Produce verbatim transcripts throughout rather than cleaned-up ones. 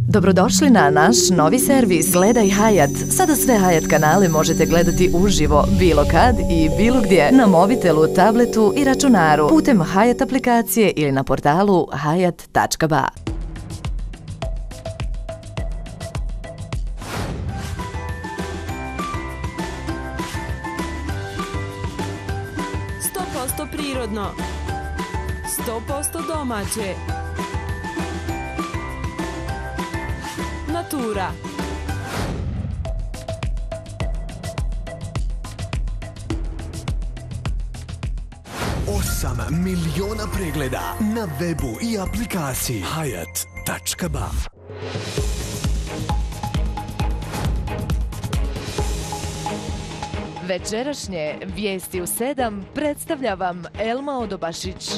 Dobrodošli na naš novi servis Gledaj Hayat. Sada sve Hayat kanale možete gledati uživo, bilo kad i bilo gdje, na mobitelu, tabletu i računaru, putem Hayat aplikacije ili na portalu hayat tačka ba. sto posto prirodno, sto posto domaće. Natura. Osam miliona pregleda na webu i aplikaciji hayat tačka ba. Večerašnje Vijesti u sedam predstavlja vam Elma Odobašić.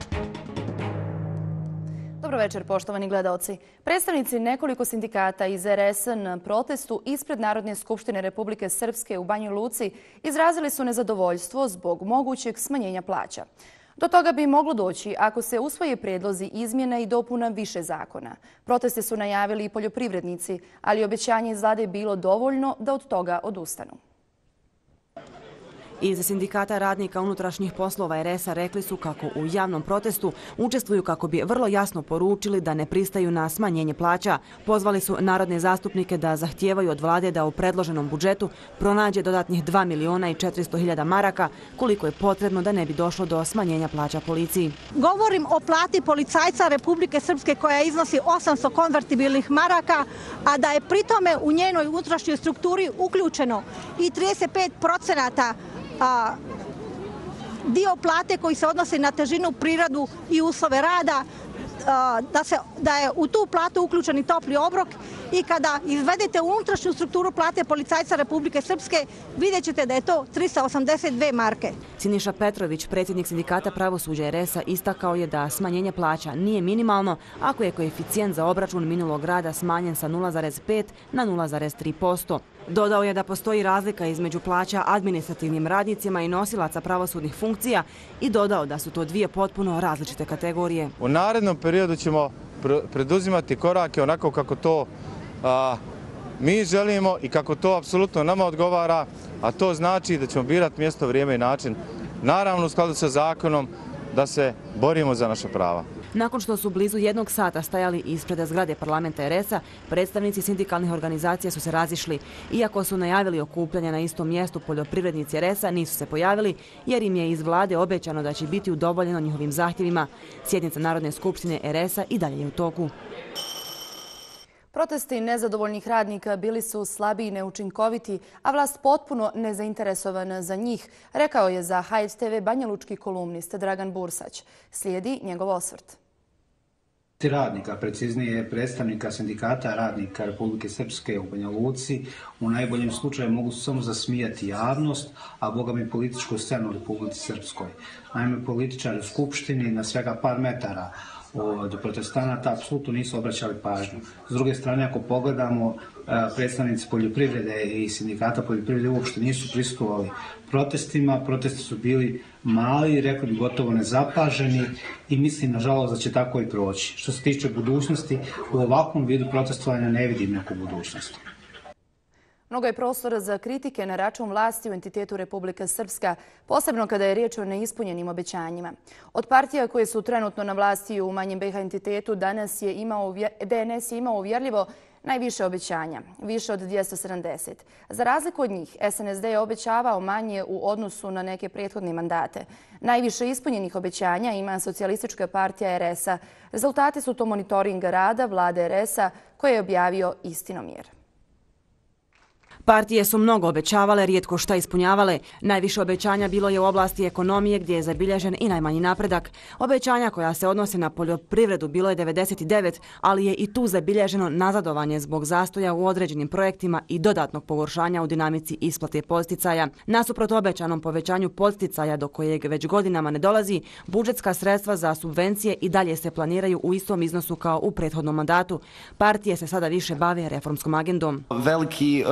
Dobro večer, poštovani gledaoci. Predstavnici nekoliko sindikata iz er es na protestu ispred Narodne skupštine Republike Srpske u Banji Luci izrazili su nezadovoljstvo zbog mogućeg smanjenja plaća. Do toga bi moglo doći ako se usvoje prijedlozi izmjena i dopuna više zakona. Proteste su najavili i poljoprivrednici, ali obećanje iz vlade je bilo dovoljno da od toga odustanu. Iz Sindikata radnika unutrašnjih poslova er es a rekli su kako u javnom protestu učestvuju kako bi vrlo jasno poručili da ne pristaju na smanjenje plaća. Pozvali su narodne zastupnike da zahtijevaju od vlade da u predloženom budžetu pronađe dodatnih dva miliona i četiristo hiljada maraka, koliko je potrebno da ne bi došlo do smanjenja plaća policiji. Govorim o plati policajca Republike Srpske koja iznosi osamsto konvertibilnih maraka, a da je pritome u njenoj unutrašnjoj strukturi uključeno i trideset pet procenata A, dio plate koji se odnosi na težinu, priradu i uslove rada, a, da, se, da je u tu platu uključen i topli obrok i kada izvedete unutrašnju strukturu plate policajca Republike Srpske, vidjet ćete da je to trista osamdeset dve marke. Siniša Petrović, predsjednik Sindikata pravosuđa er es a, istakao je da smanjenje plaća nije minimalno ako je koeficijent za obračun minulog rada smanjen sa nula zarez pet na nula zarez tri posto. Dodao je da postoji razlika između plaća administrativnim radnicima i nosilaca pravosudnih funkcija i dodao da su to dvije potpuno različite kategorije. U narednom periodu ćemo preduzimati korake onako kako to a, mi želimo i kako to apsolutno nama odgovara, a to znači da ćemo birati mjesto, vrijeme i način, naravno u skladu sa zakonom, da se borimo za naša prava. Nakon što su blizu jednog sata stajali ispred zgrade parlamenta er es a, predstavnici sindikalnih organizacija su se razišli. Iako su najavili okupljanje na istom mjestu, poljoprivrednici er es a nisu se pojavili jer im je iz vlade obećano da će biti udovoljeno njihovim zahtjevima. Sjednica Narodne skupštine er es a i dalje je u toku. Protesti nezadovoljnih radnika bili su slabi i neučinkoviti, a vlast potpuno nezainteresovana za njih, rekao je za Hayat te ve banjalučki kolumnist Dragan Bursać. Slijedi njegov osvrt. Radnika, preciznije predstavnika Sindikata radnika Republike Srpske u Banja Luci, u najboljem slučaju mogu samo zasmijati javnost, a boga mi političku scenu u Republici Srpskoj. Naime, političari u Skupštini na svega par metara od protestanata apsolutno nisu obraćali pažnju. S druge strane, ako pogledamo, predstavnici poljoprivrede i sindikata poljoprivrede uopšte nisu prisustvovali protestima. Protesti su bili mali, rekli bi gotovo nezapaženi i mislim, nažalost, da će tako i proći. Što se tiče budućnosti, u ovakvom vidu protestovanja ne vidim neku budućnost. Mnogo je prostora za kritike na račun vlasti u entitetu Republika Srpska, posebno kada je riječ o neispunjenim obećanjima. Od partija koje su trenutno na vlasti u manjem be ha entitetu, danas je imao, de en es je imao uvjerljivo najviše obećanja, više od dvjesto sedamdeset. Za razliku od njih, es en es de je obećavao manje u odnosu na neke prethodne mandate. Najviše ispunjenih obećanja ima Socijalistička partija er es a. Rezultati su to monitoringa rada vlade er es a koje je objavio Istinomjer. Partije su mnogo obećavale, rijetko šta ispunjavale. Najviše obećanja bilo je u oblasti ekonomije gdje je zabilježen i najmanji napredak. Obećanja koja se odnose na poljoprivredu bilo je devedeset devet, ali je i tu zabilježeno nazadovanje zbog zastoja u određenim projektima i dodatnog pogoršanja u dinamici isplate podsticaja. Nasuprot obećanom povećanju podsticaja do kojeg već godinama ne dolazi, budžetska sredstva za subvencije i dalje se planiraju u istom iznosu kao u prethodnom mandatu. Partije se sada više bave reformskom agendom. Veliki uh...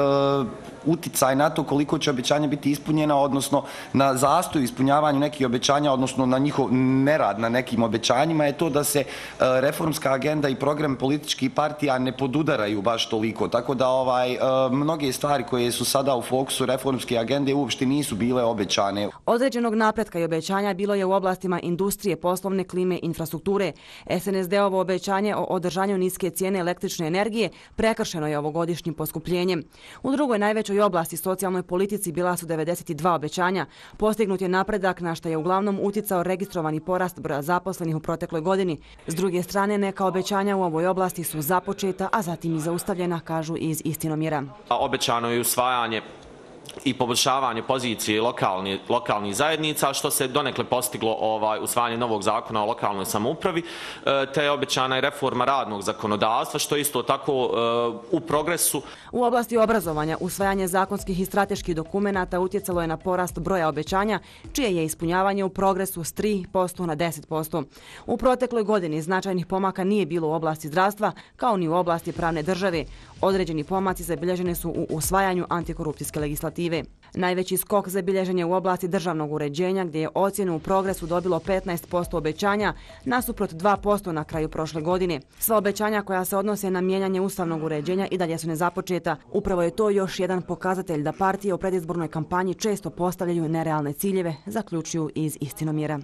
uticaj na to koliko će obećanja biti ispunjena, odnosno na zastoj ispunjavanju nekih obećanja, odnosno na njihov nerad na nekim obećanjima, je to da se reformska agenda i program političkih partija ne podudaraju baš toliko. Tako da ovaj, mnoge stvari koje su sada u fokusu reformske agende uopšte nisu bile obećane. Određenog napretka i obećanja bilo je u oblastima industrije, poslovne klime, infrastrukture. S N S D-ovo obećanje o održanju niske cijene električne energije prekršeno je ovogodišnjim poskupljenjem. U drugoj najvećoj oblasti socijalnoj politici bila su devedeset dva obećanja. Postignut je napredak na što je uglavnom uticao registrovani porast broja zaposlenih u protekloj godini. S druge strane, neka obećanja u ovoj oblasti su započeta, a zatim i zaustavljena, kažu iz Istinomjera. Obećano je usvajanje i poboljšavanje pozicije lokalni, lokalnih zajednica, što se donekle postiglo ovaj, usvajanje novog zakona o lokalnoj samoupravi, te je obećana i reforma radnog zakonodavstva, što je isto tako uh, u progresu. U oblasti obrazovanja, usvajanje zakonskih i strateških dokumenata utjecalo je na porast broja obećanja, čije je ispunjavanje u progresu s tri posto na deset posto. U protekloj godini značajnih pomaka nije bilo u oblasti zdravstva, kao ni u oblasti pravne države. Određeni pomaci zabilježeni su u usvajanju antikorupcijske legislative. Najveći skok zabilježen je u oblasti državnog uređenja, gdje je ocjenu u progresu dobilo petnaest posto obećanja, nasuprot dva posto na kraju prošle godine. Sva obećanja koja se odnose na mijenjanje ustavnog uređenja i dalje su nezapočeta. Upravo je to još jedan pokazatelj da partije u predizbornoj kampanji često postavljaju nerealne ciljeve, zaključuju iz Istinomjera.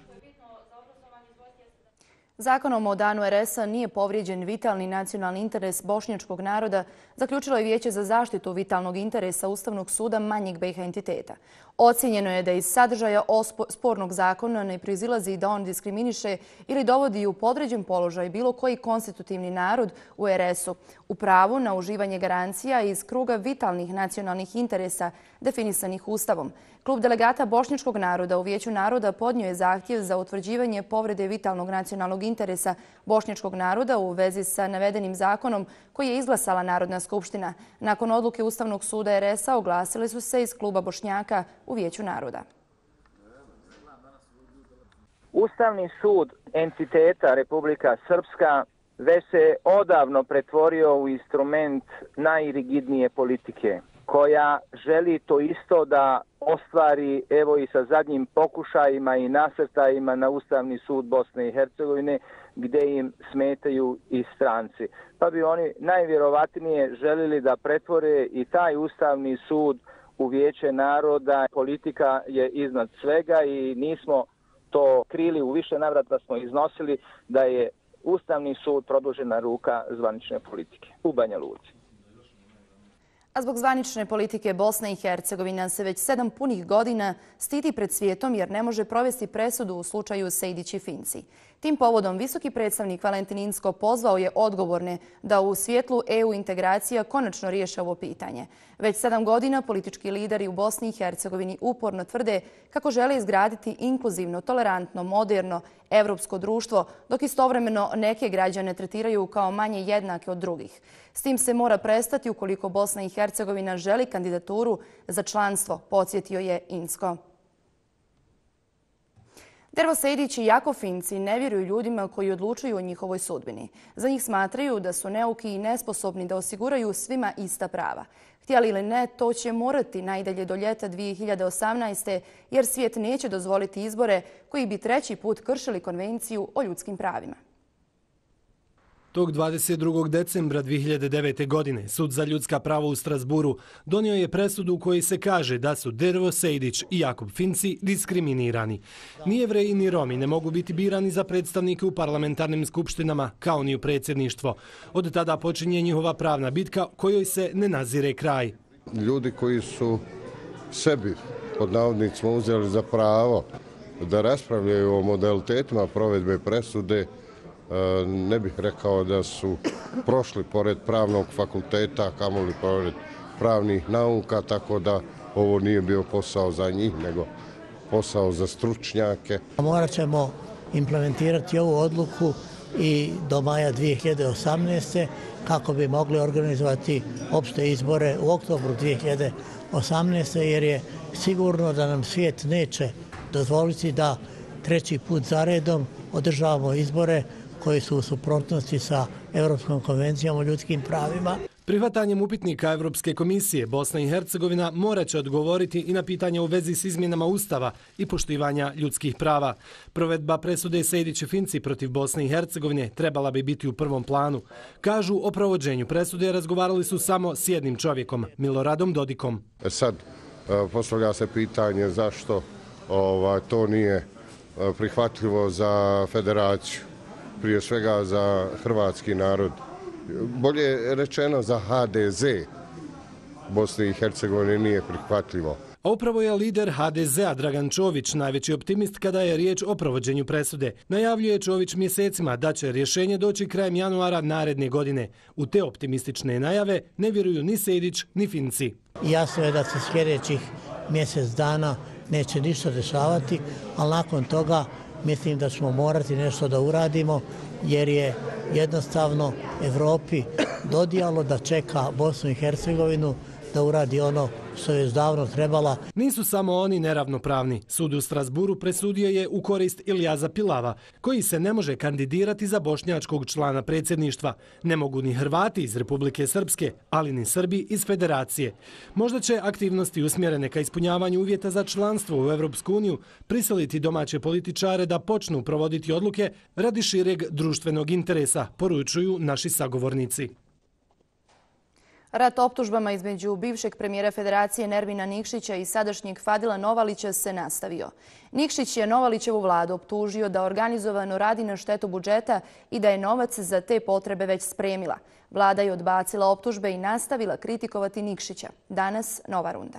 Zakonom o danu R S-a nije povrijeđen vitalni nacionalni interes bošnjačkog naroda, zaključilo je Vijeće za zaštitu vitalnog interesa Ustavnog suda manjeg B iH entiteta. Ocijenjeno je da iz sadržaja spornog zakona ne proizilazi da on diskriminiše ili dovodi u podređen položaj bilo koji konstitutivni narod u R S-u u pravu na uživanje garancija iz kruga vitalnih nacionalnih interesa definisanih Ustavom. Klub delegata bošnjačkog naroda u Vijeću naroda podnio je zahtjev za utvrđivanje povrede vitalnog nacionalnog interesa bošnjačkog naroda u vezi sa navedenim zakonom koji je izglasala Narodna skupština. Nakon odluke Ustavnog suda R S-a oglasili su se iz kluba Bošnjaka u Vijeću naroda. Ustavni sud entiteta Republika Srpska već se odavno pretvorio u instrument najrigidnije politike, koja želi to isto da ostvari, evo i sa zadnjim pokušajima i nasrtajima na Ustavni sud Bosne i Hercegovine, gdje im smetaju i stranci. Pa bi oni najvjerovatnije želili da pretvore i taj Ustavni sud u Vijeće naroda. Politika je iznad svega i nismo to krili, u više navrata smo iznosili da je Ustavni sud produžena ruka zvanične politike u Banja Luci. A zbog zvanične politike Bosna i Hercegovina se već sedam punih godina stidi pred svijetom jer ne može provesti presudu u slučaju Sejdić i Finci. Tim povodom visoki predstavnik Valentin Inzko pozvao je odgovorne da u svjetlu E U integracija konačno riješe ovo pitanje. Već sedam godina politički lideri u Bosni i Hercegovini uporno tvrde kako žele izgraditi inkluzivno, tolerantno, moderno, evropsko društvo, dok istovremeno neke građane tretiraju kao manje jednake od drugih. S tim se mora prestati ukoliko Bosna i Hercegovina želi kandidaturu za članstvo, podsjetio je Inzko. Dervo Sejdić i Jakov Finci ne vjeruju ljudima koji odlučuju o njihovoj sudbini. Za njih smatraju da su neuki i nesposobni da osiguraju svima ista prava. Htjeli ili ne, to će morati najdalje do ljeta dvije hiljade osamnaeste. jer svijet neće dozvoliti izbore koji bi treći put kršili konvenciju o ljudskim pravima. Tog dvadeset drugog decembra dvije hiljade devete. godine Sud za ljudska prava u Strasburu donio je presudu u kojoj se kaže da su Dervo Sejdić i Jakub Finci diskriminirani. Ni Jevreji ni Romi ne mogu biti birani za predstavnike u parlamentarnim skupštinama kao ni u predsjedništvo. Od tada počinje njihova pravna bitka kojoj se ne nazire kraj. Ljudi koji su sebi pod navodnicima uzeli za pravo da raspravljaju o modalitetima provedbe presude, ne bih rekao da su prošli pored pravnog fakulteta, kamoli pored pravnih nauka, tako da ovo nije bio posao za njih, nego posao za stručnjake. Morat ćemo implementirati ovu odluku i do maja dvije hiljade osamnaeste. kako bi mogli organizovati opšte izbore u oktobru dvije hiljade osamnaeste. jer je sigurno da nam svijet neće dozvoliti da treći put za redom održavamo izbore koji su u suprotnosti sa Europskom konvencijom o ljudskim pravima. Prihvatanjem upitnika Evropske komisije, Bosna i Hercegovina morat će odgovoriti i na pitanje u vezi s izmjenama Ustava i poštivanja ljudskih prava. Provedba presude Sejdić i Finci protiv Bosne i Hercegovine trebala bi biti u prvom planu. Kažu, o provođenju presude razgovarali su samo s jednim čovjekom, Miloradom Dodikom. Sad postavlja se pitanje zašto ovaj, to nije prihvatljivo za federaciju, prije svega za hrvatski narod. Bolje rečeno za ha de ze Bosne i Hercegovine nije prihvatljivo. A upravo je lider ha de zea Dragan Čović najveći optimist kada je riječ o provođenju presude. Najavljuje Čović mjesecima da će rješenje doći krajem januara naredne godine. U te optimistične najave ne vjeruju ni Sejdić ni Finci. Jasno je da se sljedećih mjesec dana neće ništa dešavati, ali nakon toga mislim da ćemo morati nešto da uradimo jer je jednostavno Evropi dodijalo da čeka Bosnu i Hercegovinu da uradi ono što je davno trebala. Nisu samo oni neravnopravni. Sud u Strasburu presudio je u korist Iljaza Pilava, koji se ne može kandidirati za bošnjačkog člana predsjedništva. Ne mogu ni Hrvati iz Republike Srpske, ali ni Srbi iz Federacije. Možda će aktivnosti usmjerene ka ispunjavanju uvjeta za članstvo u Evropsku uniju prisiliti domaće političare da počnu provoditi odluke radi šireg društvenog interesa, poručuju naši sagovornici. Rat optužbama između bivšeg premijera Federacije Nermina Nikšića i sadašnjeg Fadila Novalića se nastavio. Nikšić je Novalićevu vladu optužio da organizovano radi na štetu budžeta i da je novac za te potrebe već spremila. Vlada je odbacila optužbe i nastavila kritikovati Nikšića. Danas nova runda.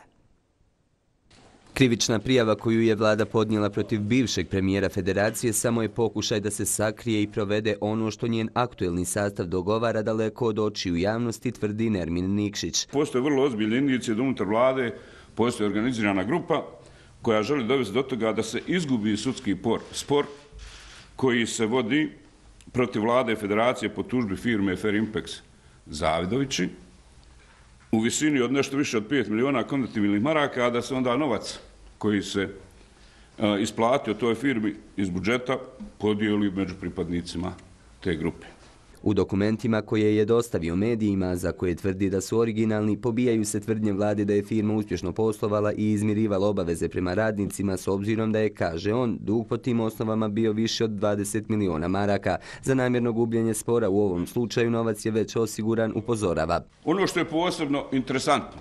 Krivična prijava koju je vlada podnijela protiv bivšeg premijera Federacije samo je pokušaj da se sakrije i provede ono što njen aktuelni sastav dogovara daleko od očiju javnosti, tvrdi Nermin Nikšić. Postoje vrlo ozbiljne indicije da unutar vlade postoji organizirana grupa koja želi dovesti do toga da se izgubi sudski spor koji se vodi protiv vlade Federacije po tužbi firme Ferimpex Zavidovići u visini od nešto više od pet miliona konvertibilnih maraka, a da se onda novac koji se a, isplatio toj firmi iz budžeta podijeli među pripadnicima te grupe. U dokumentima koje je dostavio medijima, za koje tvrdi da su originalni, pobijaju se tvrdnje vlade da je firma uspješno poslovala i izmirivala obaveze prema radnicima s obzirom da je, kaže on, dug po tim osnovama bio više od dvadeset miliona maraka. Za namjerno gubljenje spora u ovom slučaju novac je već osiguran, upozorava. Ono što je posebno interesantno,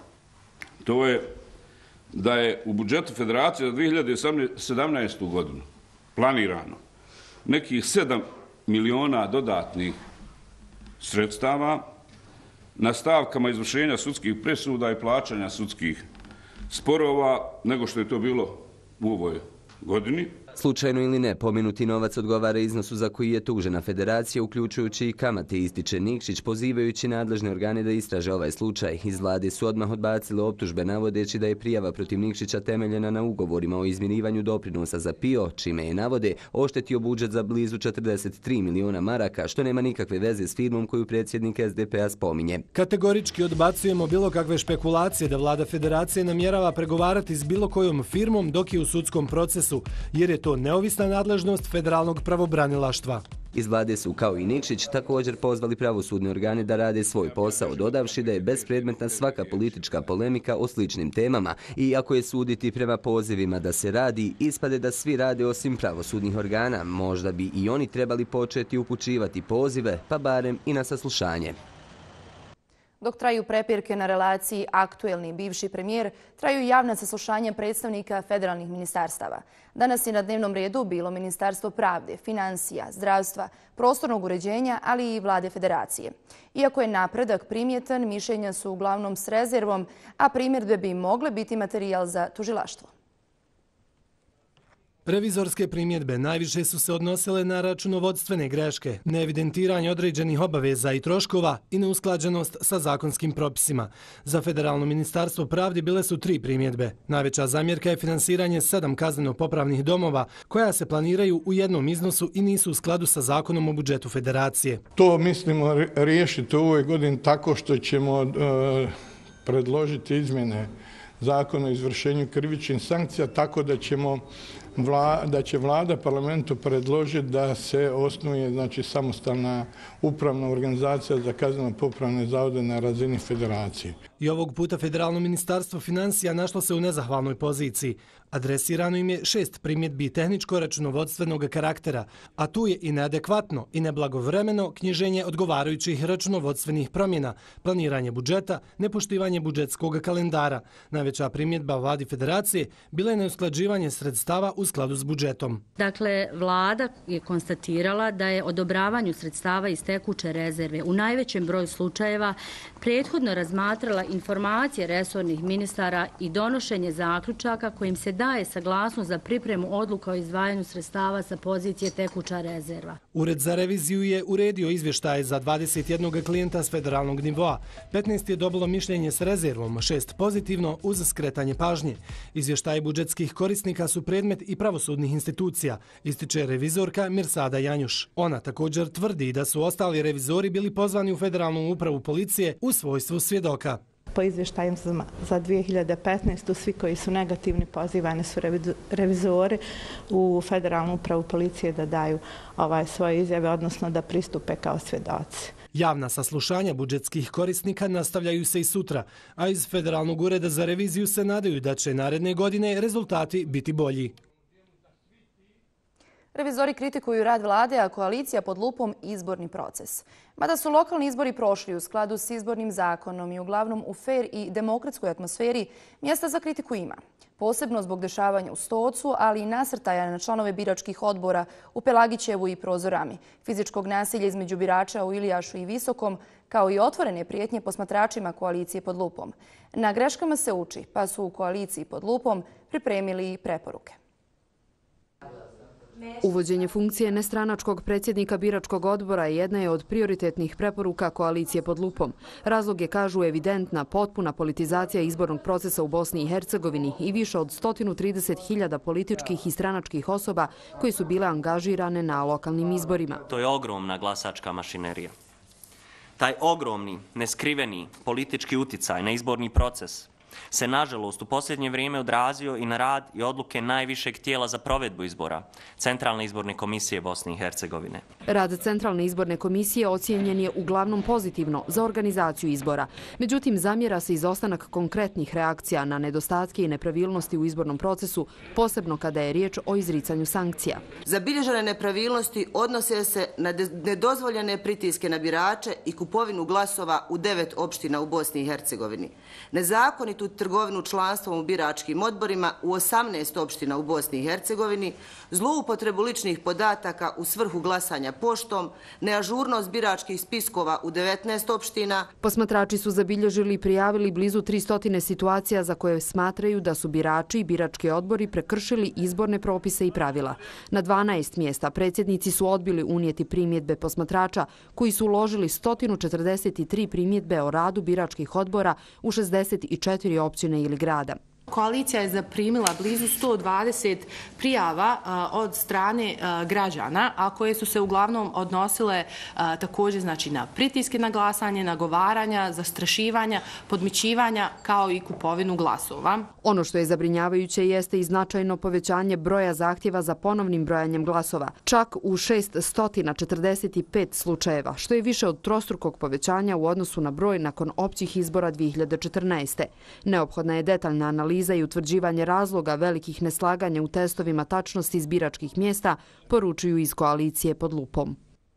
to je da je u budžetu Federacije za dvije hiljade sedamnaestu. godinu planirano nekih sedam miliona dodatnih sredstava na stavkama izvršenja sudskih presuda i plaćanja sudskih sporova nego što je to bilo u ovoj godini. Slučajno ili ne, pomenuti novac odgovara iznosu za koji je tužena Federacija, uključujući i kamate, ističe Nikšić, pozivajući nadležne organe da istraže ovaj slučaj. Iz vlade su odmah odbacile optužbe, navodeći da je prijava protiv Nikšića temeljena na ugovorima o izmirivanju doprinosa za P I O, čime je, navode, oštetio budžet za blizu četrdeset tri miliona maraka, što nema nikakve veze s firmom koju predsjednik es de pe a spominje. Kategorički odbacujemo bilo kakve špekulacije da vlada Federacije namjerava pregovarati s bilo kojom firmom dok je u sudskom procesu, jer je to neovisna nadležnost federalnog pravobranilaštva. Iz vlade su, kao i Nikšić, također pozvali pravosudne organe da rade svoj posao, dodavši da je bespredmetna svaka politička polemika o sličnim temama i ako je suditi prema pozivima da se radi, ispade da svi rade osim pravosudnih organa. Možda bi i oni trebali početi upućivati pozive, pa barem i na saslušanje. Dok traju prepirke na relaciji aktuelni bivši premijer, traju javna saslušanja predstavnika federalnih ministarstava. Danas je na dnevnom redu bilo Ministarstvo pravde, financija, zdravstva, prostornog uređenja, ali i vlade Federacije. Iako je napredak primjetan, mišljenja su uglavnom s rezervom, a primjedbe bi mogle biti materijal za tužilaštvo. Revizorske primjedbe najviše su se odnosile na računovodstvene greške, neevidentiranje određenih obaveza i troškova i neusklađenost sa zakonskim propisima. Za Federalno ministarstvo pravde bile su tri primjedbe. Najveća zamjerka je finansiranje sedam kazneno-popravnih domova koja se planiraju u jednom iznosu i nisu u skladu sa zakonom o budžetu Federacije. To mislimo riješiti u ovoj godini tako što ćemo e, predložiti izmjene zakona o izvršenju krivičnih sankcija tako da ćemo da će vlada parlamentu predložiti da se osnuje znači, samostalna upravna organizacija za kazneno-popravne zavode na razini federacije. I ovog puta Federalno ministarstvo financija našlo se u nezahvalnoj poziciji. Adresirano im je šest primjedbi tehničko-računovodstvenog karaktera, a tu je i neadekvatno i neblagovremeno knjiženje odgovarajućih računovodstvenih promjena, planiranje budžeta, nepoštivanje budžetskog kalendara. Najveća primjedba vladi federacije bila je neusklađivanje sredstava u skladu s budžetom. Dakle, vlada je konstatirala da je odobravanju sredstava iz tekuće rezerve u najvećem broju slučajeva prethodno razmatrala informacije resornih ministara i donošenje zaključaka kojim se daje saglasnost za pripremu odluka o izdvajanju sredstava sa pozicije tekuća rezerva. Ured za reviziju je uredio izvještaje za dvadeset jednog klijenta s federalnog nivoa. petnaest je dobilo mišljenje s rezervom, šest pozitivno uz skretanje pažnje. Izvještaje budžetskih korisnika su predmet i pravosudnih institucija, ističe revizorka Mirsada Janjuš. Ona također tvrdi da su ostali revizori bili pozvani u Federalnu upravu policije u svojstvu svjedoka. Po izvještajima za dvije hiljade petnaestu svi koji su negativni pozivani su revizori u Federalnu upravu policije da daju ovaj svoje izjave, odnosno da pristupe kao svjedoci. Javna saslušanja budžetskih korisnika nastavljaju se i sutra, a iz Federalnog ureda za reviziju se nadaju da će naredne godine rezultati biti bolji. Revizori kritikuju rad vlade, a koalicija pod lupom izborni proces. Mada su lokalni izbori prošli u skladu s izbornim zakonom i uglavnom u fer i demokratskoj atmosferi, mjesta za kritiku ima. Posebno zbog dešavanja u Stocu, ali i nasrtaja na članove biračkih odbora u Pelagićevu i Prozorami, fizičkog nasilja između birača u Ilijašu i Visokom, kao i otvorene prijetnje posmatračima koalicije pod lupom. Na greškama se uči, pa su u koaliciji pod lupom pripremili i preporuke. Uvođenje funkcije nestranačkog predsjednika biračkog odbora jedna je od prioritetnih preporuka koalicije pod lupom. Razlog je, kažu, evidentna potpuna politizacija izbornog procesa u Bosni i Hercegovini i više od sto trideset hiljada političkih i stranačkih osoba koji su bile angažirane na lokalnim izborima. To je ogromna glasačka mašinerija. Taj ogromni, neskriveni politički uticaj na izborni proces se nažalost u posljednje vrijeme odrazio i na rad i odluke najvišeg tijela za provedbu izbora, Centralne izborne komisije Bosne i Hercegovine. Rad Centralne izborne komisije ocijenjen je uglavnom pozitivno za organizaciju izbora. Međutim, zamjera se izostanak konkretnih reakcija na nedostatke i nepravilnosti u izbornom procesu, posebno kada je riječ o izricanju sankcija. Zabilježene nepravilnosti odnose se na nedozvoljene pritiske na birače i kupovinu glasova u devet opština u Bosni i Hercegovini. Nezakonitu trgovinu članstvom u biračkim odborima u osamnaest opština u Bosni i Hercegovini, zloupotrebu ličnih podataka u svrhu glasanja poštom, neažurnost biračkih spiskova u devetnaest opština. Posmatrači su zabilježili i prijavili blizu tristo situacija za koje smatraju da su birači i birački odbori prekršili izborne propise i pravila. Na dvanaest mjesta predsjednici su odbili unijeti primjedbe posmatrača koji su uložili sto četrdeset tri primjedbe o radu biračkih odbora u šezdeset četiri općine ili grada. Koalicija je zaprimila blizu sto dvadeset prijava od strane građana, a koje su se uglavnom odnosile također znači na pritiske na glasanje, nagovaranja, zastrašivanja, podmićivanja kao i kupovinu glasova. Ono što je zabrinjavajuće jeste i značajno povećanje broja zahtjeva za ponovnim brojanjem glasova, čak u šessto četrdeset pet slučajeva, što je više od trostrukog povećanja u odnosu na broj nakon općih izbora dvije hiljade četrnaeste. Neophodna je detaljna analiza i utvrđivanje razloga velikih neslaganja u testovima tačnosti iz biračkih mjesta, poručuju iz koalicije pod lupom.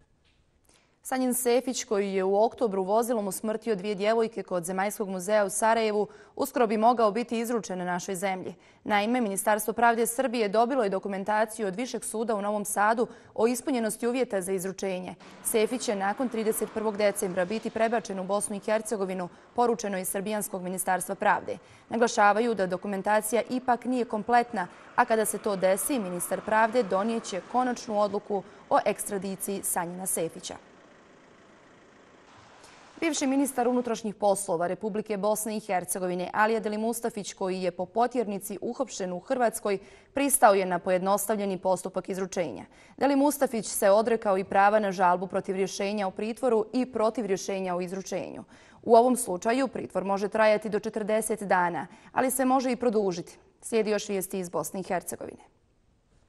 Sanjin Sefić, koji je u oktobru vozilom usmrtio dvije djevojke kod Zemaljskog muzeja u Sarajevu, uskoro bi mogao biti izručen na našoj zemlji. Naime, Ministarstvo pravde Srbije dobilo je dokumentaciju od Višeg suda u Novom Sadu o ispunjenosti uvjeta za izručenje. Sefić će nakon trideset prvog decembra biti prebačen u Bosnu i Hercegovinu, poručeno iz Srbijanskog ministarstva pravde. Naglašavaju da dokumentacija ipak nije kompletna, a kada se to desi, ministar pravde donijeće konačnu odluku o ekstradiciji Sanjina Sefića. Bivši ministar unutrašnjih poslova Republike Bosne i Hercegovine Alija Delimustafić, koji je po potjernici uhapšen u Hrvatskoj, pristao je na pojednostavljeni postupak izručenja. Delimustafić se odrekao i prava na žalbu protiv rješenja o pritvoru i protiv rješenja o izručenju. U ovom slučaju pritvor može trajati do četrdeset dana, ali se može i produžiti. Slijedi još vijesti iz Bosne i Hercegovine.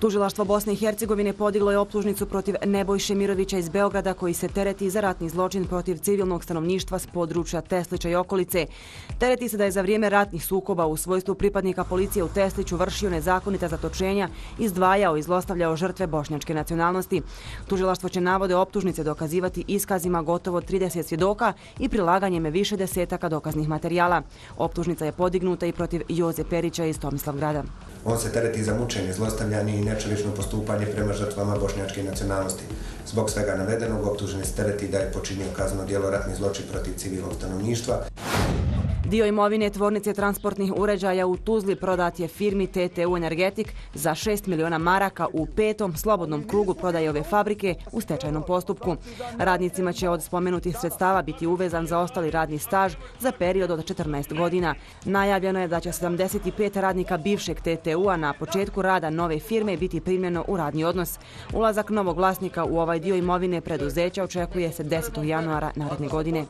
Tužilaštvo Bosne i Hercegovine podiglo je optužnicu protiv Nebojše Mirovića iz Beograda koji se tereti za ratni zločin protiv civilnog stanovništva s područja Teslića i okolice. Tereti se da je za vrijeme ratnih sukoba u svojstvu pripadnika policije u Tesliću vršio nezakonita zatočenja, izdvajao i zlostavljao žrtve bošnjačke nacionalnosti. Tužilaštvo će navode optužnice dokazivati iskazima gotovo trideset svjedoka i prilaganjem više desetaka dokaznih materijala. Optužnica je podignuta i protiv Joze Perića iz Tomislavgrada. On se tereti za mučenje, zlostavljanje i nečovječno postupanje prema žrtvama bošnjačke nacionalnosti. Zbog svega navedenog optuženi se tereti da je počinio kazneno djelo ratni zločin protiv civilnog stanovništva. Dio imovine tvornice transportnih uređaja u Tuzli prodat je firmi T T U Energetik za šest miliona maraka u petom slobodnom krugu prodaje ove fabrike u stečajnom postupku. Radnicima će od spomenutih sredstava biti uvezan za ostali radni staž za period od četrnaest godina. Najavljeno je da će sedamdeset pet radnika bivšeg T T U-a na početku rada nove firme biti primljeno u radni odnos. Ulazak novog vlasnika u ovaj dio imovine preduzeća očekuje se desetog januara naredne godine.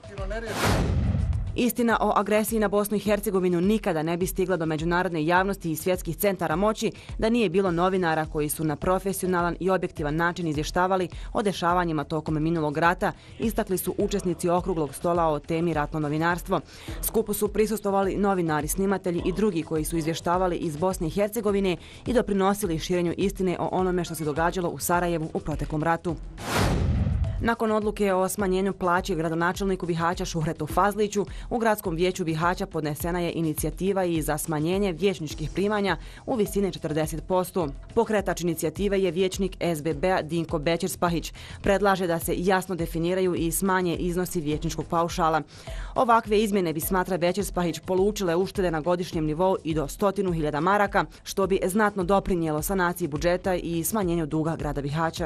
Istina o agresiji na Bosnu i Hercegovinu nikada ne bi stigla do međunarodne javnosti i svjetskih centara moći da nije bilo novinara koji su na profesionalan i objektivan način izvještavali o dešavanjima tokom minulog rata, istakli su učesnici okruglog stola o temi ratno novinarstvo. Skupu su prisustvovali novinari, snimatelji i drugi koji su izvještavali iz Bosne i Hercegovine i doprinosili širenju istine o onome što se događalo u Sarajevu u proteklom ratu. Nakon odluke o smanjenju plaće gradonačelniku Bihaća Šuhretu Fazliću, u gradskom vijeću Bihaća podnesena je inicijativa i za smanjenje vijećničkih primanja u visini četrdeset posto. Pokretač inicijative je vijećnik S B B-a Dinko Bećir-Spahić. Predlaže da se jasno definiraju i smanje iznosi vijećničkog paušala. Ovakve izmjene bi, smatra Bećir-Spahić, polučile uštede na godišnjem nivou i do stotinu hiljada maraka, što bi znatno doprinijelo sanaciji budžeta i smanjenju duga grada Bihaća.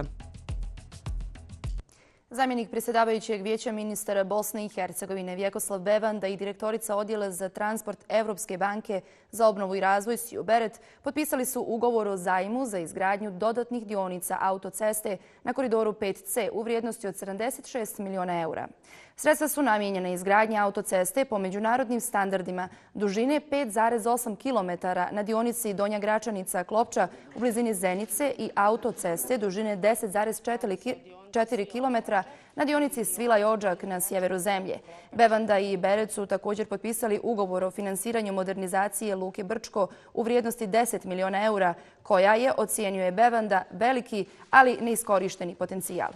Zamjenik predsjedavajućeg vijeća ministara Bosne i Hercegovine Vjekoslav Bevanda i direktorica odjela za transport Evropske banke za obnovu i razvoj Siju Beret potpisali su ugovor o zajmu za izgradnju dodatnih dionica autoceste na koridoru pet C u vrijednosti od sedamdeset šest miliona eura. Sredstva su namijenjene izgradnje autoceste po međunarodnim standardima dužine pet zarez osam kilometara na dionici Donja Gračanica-Klopča u blizini Zenice i autoceste dužine deset zarez četiri kilometra na dionici Svilaj-Odžak na sjeveru zemlje. Bevanda i Beret su također potpisali ugovor o finansiranju modernizacije Luke Brčko u vrijednosti deset miliona eura, koja je, ocjenjuje Bevanda, veliki, ali neiskorišteni potencijal.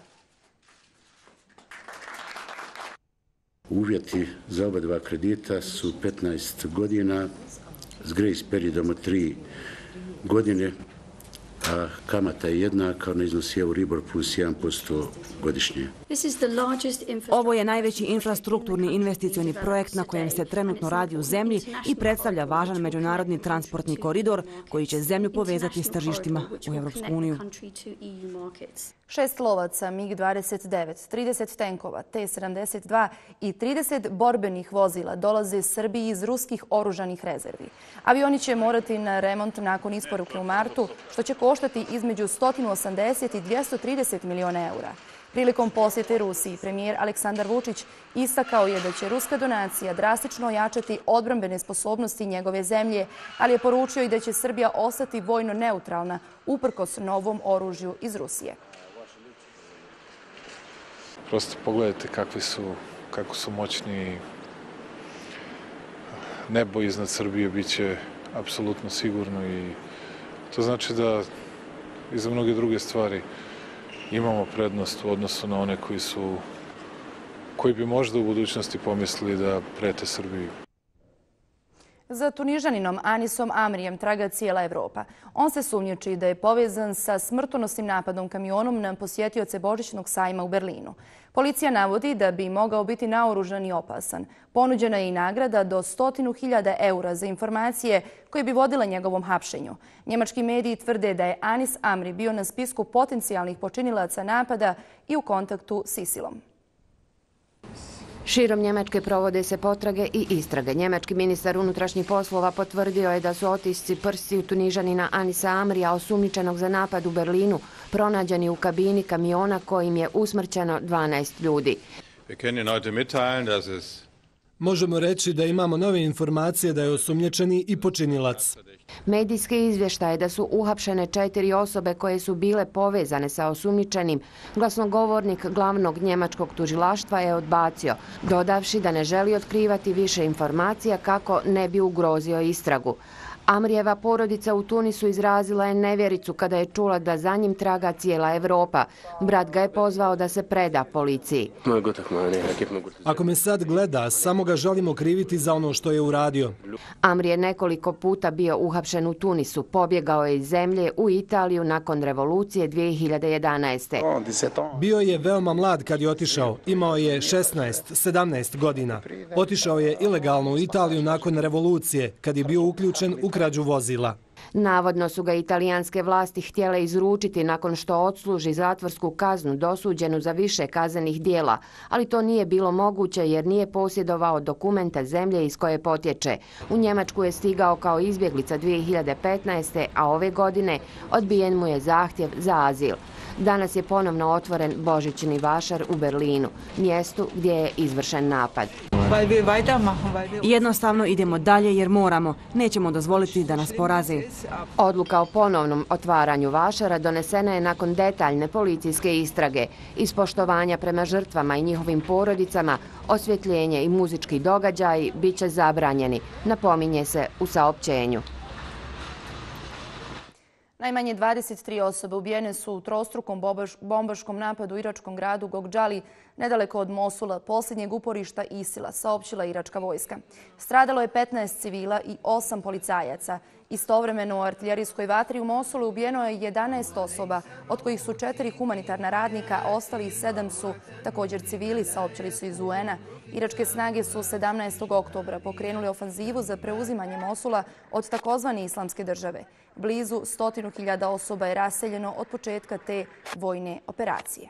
Uvjeti za oba dva kredita su petnaest godina s grace periodom od tri godine, a kamata je jednaka, ona iznosi Euribor plus jedan posto godišnje. Ovo je najveći infrastrukturni investicioni projekt na kojem se trenutno radi u zemlji i predstavlja važan međunarodni transportni koridor koji će zemlju povezati s tržištima u Evropsku uniju. Šest lovaca MiG dvadeset devet, trideset tenkova, T sedamdeset dva i trideset borbenih vozila dolaze Srbiji iz ruskih oružanih rezervi. Avioni će morati na remont nakon isporuke u martu, što će koštati između sto osamdeset i dvjesto trideset miliona eura. Prilikom posjete Rusiji, premijer Aleksandar Vučić istakao je da će ruska donacija drastično ojačati odbrambene sposobnosti njegove zemlje, ali je poručio i da će Srbija ostati vojno neutralna uprkos novom oružju iz Rusije. Prosto pogledajte kakvi su, kako su moćni. Nebo iznad Srbije bit će apsolutno sigurno i to znači da i za mnoge druge stvari imamo prednost u odnosu na one koji su, koji bi možda u budućnosti pomislili da prete Srbiji. Za Tunižaninom Anisom Amrijem traga cijela Evropa. On se sumnjiči da je povezan sa smrtonosnim napadom kamionom na posjetioce Božićnog sajma u Berlinu. Policija navodi da bi mogao biti naoružan i opasan. Ponuđena je i nagrada do stotinu hiljada eura za informacije koje bi vodile njegovom hapšenju. Njemački mediji tvrde da je Anis Amri bio na spisku potencijalnih počinilaca napada i u kontaktu s Isilom. Širom Njemačke provode se potrage i istrage. Njemački ministar unutrašnjih poslova potvrdio je da su otisci prstiju Tunižanina Anisa Amrija, osumnjičenog za napad u Berlinu, pronađeni u kabini kamiona kojim je usmrćeno dvanaest ljudi. Možemo reći da imamo nove informacije da je osumnjičeni i počinilac. Medijski izvještaj da su uhapšene četiri osobe koje su bile povezane sa osumnjičenim, glasnogovornik glavnog njemačkog tužilaštva je odbacio, dodavši da ne želi otkrivati više informacija kako ne bi ugrozio istragu. Amrijeva porodica u Tunisu izrazila je nevjericu kada je čula da za njim traga cijela Evropa. Brat ga je pozvao da se preda policiji. Ako me sad gleda, samo ga želim okriviti za ono što je uradio. Amri je nekoliko puta bio uhapšen u Tunisu. Pobjegao je iz zemlje u Italiju nakon revolucije dvije hiljade jedanaeste. Bio je veoma mlad kad je otišao. Imao je šesnaest sedamnaest godina. Otišao je ilegalno u Italiju nakon revolucije kad je bio uključen u krađu vozila. Navodno su ga italijanske vlasti htjele izručiti nakon što odsluži zatvorsku kaznu dosuđenu za više kaznenih dijela, ali to nije bilo moguće jer nije posjedovao dokumenta zemlje iz koje potječe. U Njemačku je stigao kao izbjeglica dvije hiljade petnaeste. a ove godine odbijen mu je zahtjev za azil. Danas je ponovno otvoren božićni vašar u Berlinu, mjestu gdje je izvršen napad. Jednostavno idemo dalje jer moramo. Nećemo dozvoliti da nas poraze. Odluka o ponovnom otvaranju vašara donesena je nakon detaljne policijske istrage. Ispoštovanja prema žrtvama i njihovim porodicama, osvjetljenje i muzički događaji bit će zabranjeni, napominje se u saopćenju. Najmanje dvadeset tri osobe ubijene su u trostrukom bombaškom napadu u iračkom gradu Gogđali, nedaleko od Mosula, posljednjeg uporišta Isila, saopćila iračka vojska. Stradalo je petnaest civila i osam policajaca. Istovremeno u artiljerijskoj vatri u Mosulu ubijeno je jedanaest osoba, od kojih su četiri humanitarna radnika, a ostalih sedam su također civili, saopćili su iz U N-a. Iračke snage su sedamnaestog oktobra pokrenuli ofanzivu za preuzimanje Mosula od takozvane islamske države. Blizu stotinu hiljada osoba je raseljeno od početka te vojne operacije.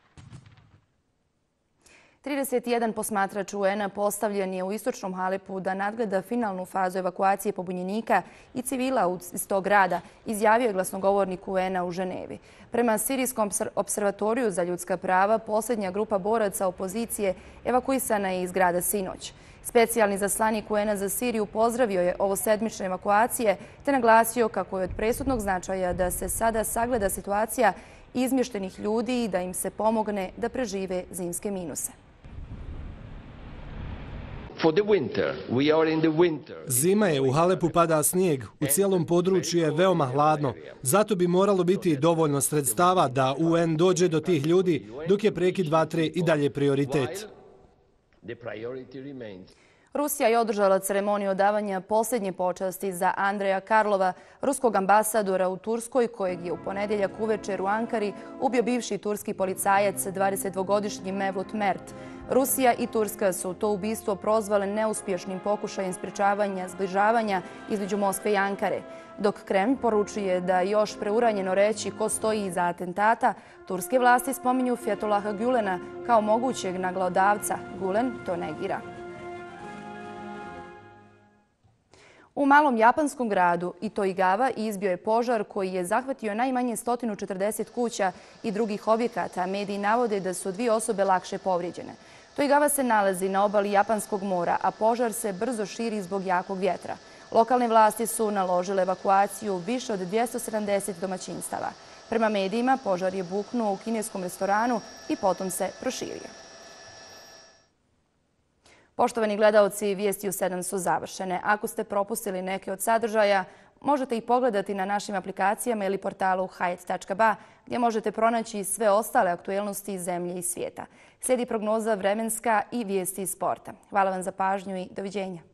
trideset jedan posmatrač U N-a postavljen je u istočnom Halepu da nadgleda finalnu fazu evakuacije pobunjenika i civila iz tog grada, izjavio je glasnogovornik U N-a u Ženevi. Prema Sirijskom observatoriju za ljudska prava, posljednja grupa boraca opozicije evakuisana je iz grada sinoć. Specijalni zaslanik U N-a za Siriju pozdravio je ovo sedmične evakuacije te naglasio kako je od presudnog značaja da se sada sagleda situacija izmještenih ljudi i da im se pomogne da prežive zimske minuse. Zima je, u Halepu pada snijeg, u cijelom području je veoma hladno. Zato bi moralo biti dovoljno sredstava da U N dođe do tih ljudi, dok je prekid vatre i dalje prioritet. Rusija je održala ceremoniju odavanja posljednje počasti za Andreja Karlova, ruskog ambasadora u Turskoj, kojeg je u ponedjeljak uvečer u Ankari ubio bivši turski policajac dvadesetdvogodišnji Mevlut Mert. Rusija i Turska su to ubistvo prozvale neuspješnim pokušajem sprječavanja zbližavanja između Moskve i Ankare. Dok Kremlj poručuje da još preuranjeno reći ko stoji iza atentata, turske vlasti spominju Fethulaha Gülena kao mogućeg naglaodavca. Gülen to negira. U malom japanskom gradu Itoigawa izbio je požar koji je zahvatio najmanje sto četrdeset kuća i drugih objekata. Mediji navode da su dvije osobe lakše povrijeđene. Itoigawa se nalazi na obali Japanskog mora, a požar se brzo širi zbog jakog vjetra. Lokalne vlasti su naložile evakuaciju više od dvjesto sedamdeset domaćinstava. Prema medijima, požar je buknuo u kineskom restoranu i potom se proširio. Poštovani gledaoci, vijesti u sedam su završene. Ako ste propustili neke od sadržaja, možete ih pogledati na našim aplikacijama ili portalu hayat tačka ba gdje možete pronaći sve ostale aktuelnosti iz zemlje i svijeta. Slijedi prognoza vremenska i vijesti iz sporta. Hvala vam za pažnju i doviđenja.